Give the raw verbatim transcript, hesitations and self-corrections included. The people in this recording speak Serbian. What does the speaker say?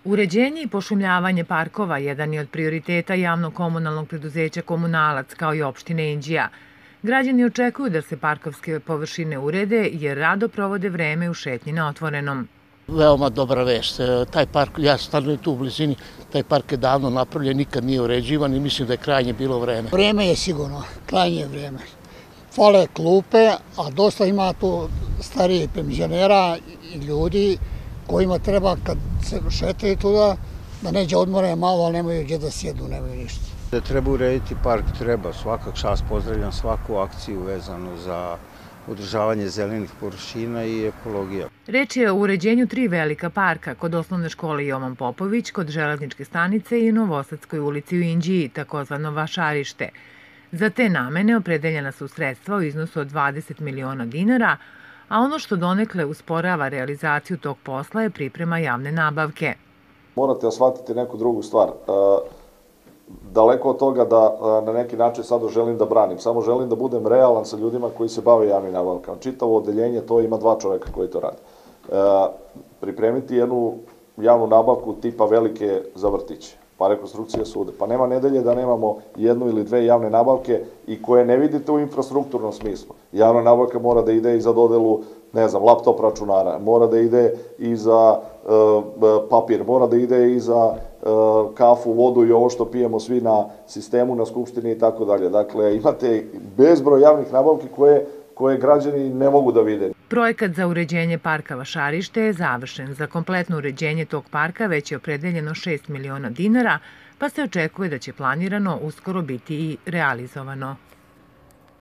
Uređenje i pošumljavanje parkova jedan je od prioriteta javno-komunalnog preduzeća Komunalac, kao i opštine Inđija. Građani očekuju da se parkovske površine urede jer rado provode vreme u šetnji na otvorenom. Veoma dobra vest. Taj park, ja stanujem tu u blizini, taj park je davno napravljen, nikad nije uređivan i mislim da je krajnje bilo vreme. Vreme je sigurno, krajnje vreme. Fale klupe, a dosta ima tu starijih penzionera i ljudi kojima treba kad se šetaju tuda da neđe odmore malo, ali nemaju gdje da sjedu, nemaju ništa. Da treba urediti park, treba. Svaka čast, pozdravljam svaku akciju vezanu za održavanje zelenih površina i ekologija. Reč je o uređenju tri velika parka kod osnovne škole Jovan Popović, kod železničke stanice i Novosadskoj ulici u Inđiji, takozvano Vašarište. Za te namene opredeljena su sredstva u iznosu od dvadeset miliona dinara, a ono što donekle usporava realizaciju tog posla je priprema javne nabavke. Morate shvatiti neku drugu stvar. Daleko od toga da na neki način sada želim da branim, samo želim da budem realan sa ljudima koji se bave javnim nabavkama. Čitavo odeljenje, to ima dva čoveka koji to rade. Pripremiti jednu javnu nabavku tipa velike za vrtiće, pa rekonstrukcija suda. Pa nema nedelje da nemamo jednu ili dve javne nabavke i koje ne vidite u infrastrukturnom smislu. Javna nabavka mora da ide i za dodelu, ne znam, laptop računara, mora da ide i za papir, mora da ide i za kafu, vodu i ovo što pijemo svi na sistemu, na skupštini i tako dalje. Dakle, imate bezbroj javnih nabavki koje, koje građani ne mogu da vide. Projekat za uređenje parka Vašarište je završen. Za kompletno uređenje tog parka već je opredeljeno šest miliona dinara, pa se očekuje da će planirano uskoro biti i realizovano.